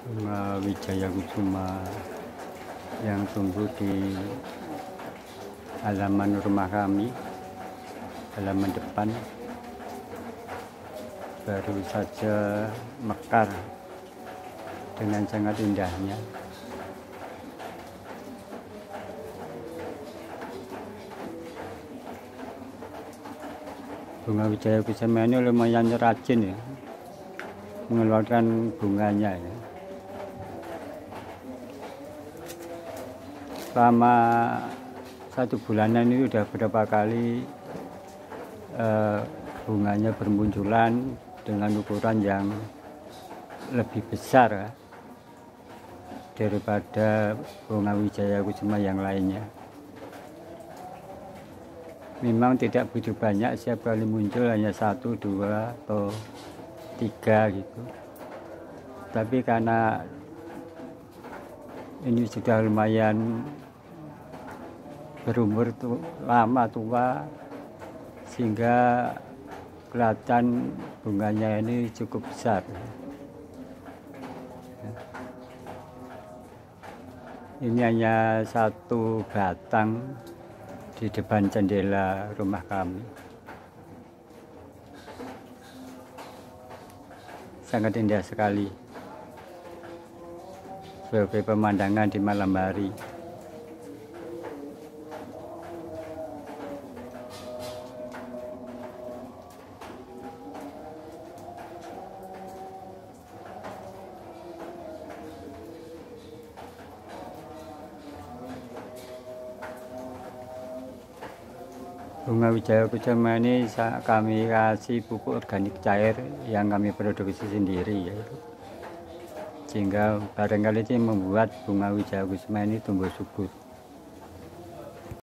Bunga Wijaya Kusuma yang tumbuh di halaman rumah kami, halaman depan, baru saja mekar dengan sangat indahnya. Bunga Wijaya Kusuma ini lumayan rajin ya, mengeluarkan bunganya ya. Selama 1 bulanan ini sudah beberapa kali bunganya bermunculan dengan ukuran yang lebih besar ya, daripada bunga Wijaya Kusuma yang lainnya. Memang tidak begitu banyak, setiap kali muncul hanya 1, 2, atau 3 gitu. Tapi karena ini sudah lumayan berumur lama tua, sehingga kelihatan bunganya ini cukup besar. Ini hanya 1 batang di depan jendela rumah kami. Sangat indah sekali sebagai pemandangan di malam hari. Bunga Wijaya Kusuma ini kami kasih pupuk organik cair yang kami produksi sendiri ya. Sehingga barangkali ini membuat bunga Wijaya Kusuma ini tumbuh subur.